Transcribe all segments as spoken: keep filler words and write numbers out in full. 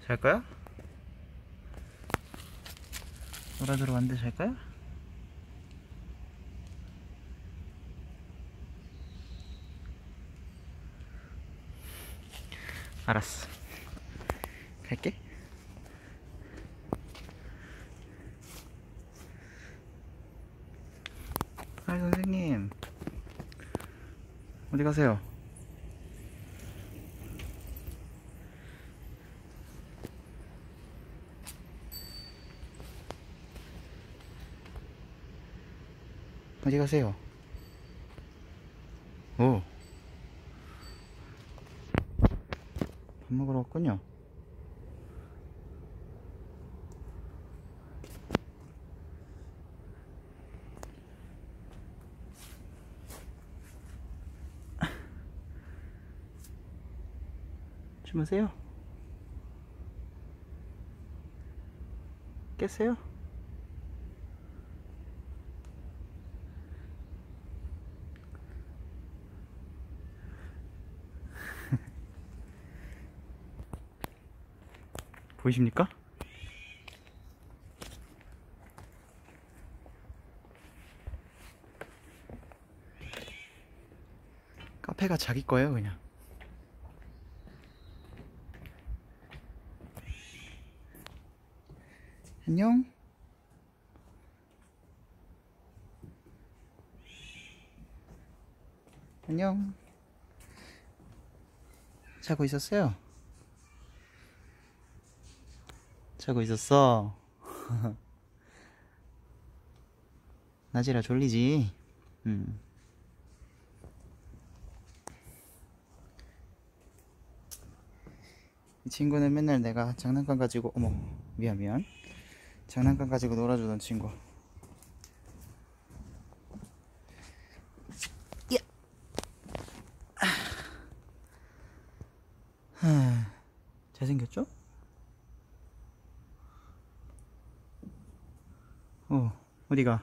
잘까요? 놀아주러 왔는데 잘까요? 알았어, 갈게. 아이 선생님, 어디 가세요? 어디 가세요? 오, 밥 먹으러 왔군요. 주무세요? 깨세요? 보이십니까? 카페가 자기 거예요, 그냥. 안녕. 안녕. 자고 있었어요? 자고 있었어? 낮이라 졸리지? 음. 이 친구는 맨날 내가 장난감 가지고, 어머, 미안 미안 장난감 가지고 놀아주던 친구. 야! 하, 잘생겼죠? 어, 어디가?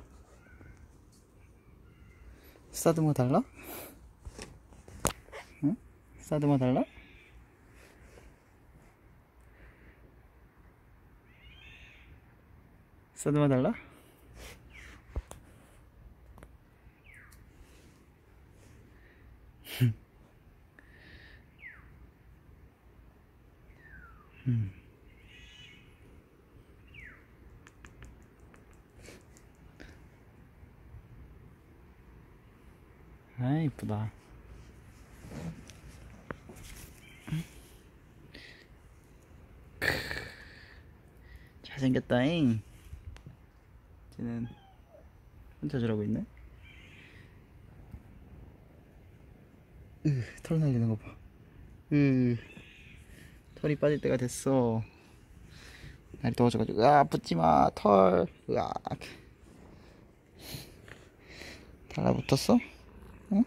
쓰다듬어 달라? 응? 쓰다듬어 달라? 쓰다듬어 달라? 음. 아, 이쁘다. 잘생겼다잉. 쟤는 혼자 저러고 있네. 으, 털 날리는 거 봐. 으, 털이 빠질 때가 됐어. 날이 더워져가지고. 으아, 붙지마 털. 으악, 달라붙었어? 응?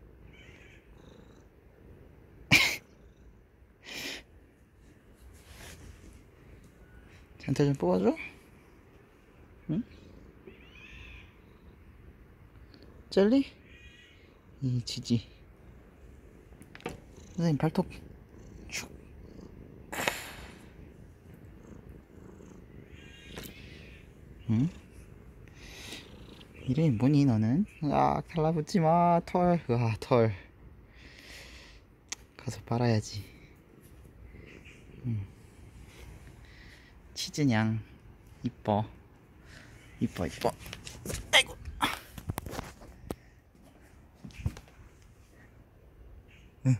잔태 좀 뽑아줘? 응? 젤리? 이 지지. 선생님 발톱 축. 응? 이름이 뭐니 너는? 으악, 달라붙지마 털. 으아, 털. 가서 빨아야지. 응. 치즈냥 이뻐 이뻐 이뻐. 아이고. 응.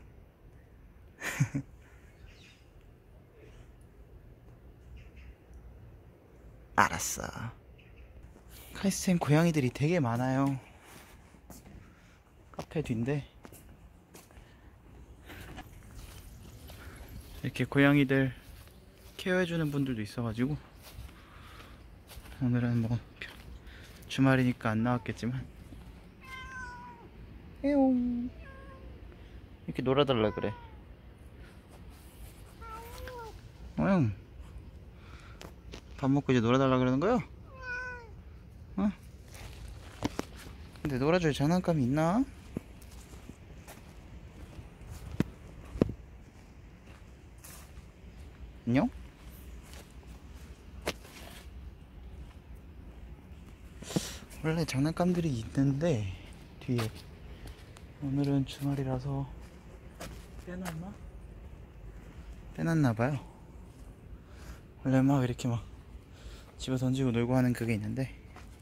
알았어. 카이스트엔 고양이들이 되게 많아요. 카페 뒤인데 이렇게 고양이들 케어해주는 분들도 있어가지고 오늘은 뭐 주말이니까 안 나왔겠지만 에용 이렇게 놀아달라 그래. 어영 밥 먹고 이제 놀아달라 그러는 거야? 어? 근데 놀아줄 장난감이 있나? 안녕? 원래 장난감들이 있는데 뒤에 오늘은 주말이라서 빼놨나? 빼놨나봐요. 원래 막 이렇게 막 집어 던지고 놀고 하는 그게 있는데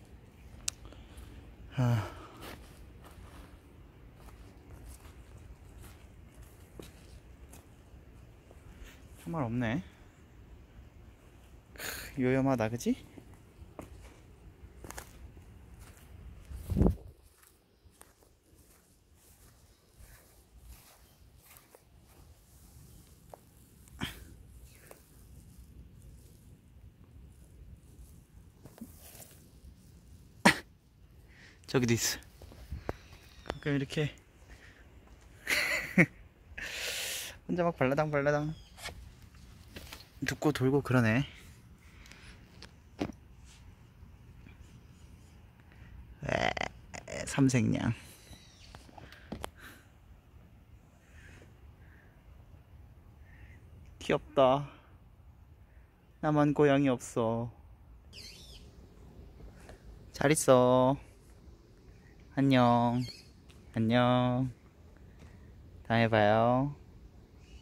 아, 정말 없네. 크, 요염하다 그지? 저기도 있어. 가끔 이렇게 혼자 막 발라당 발라당 듣고 돌고 그러네. 에, 삼색냥. 귀엽다. 나만 고양이 없어. 잘 있어. 안녕. 안녕. 다음에 봐요.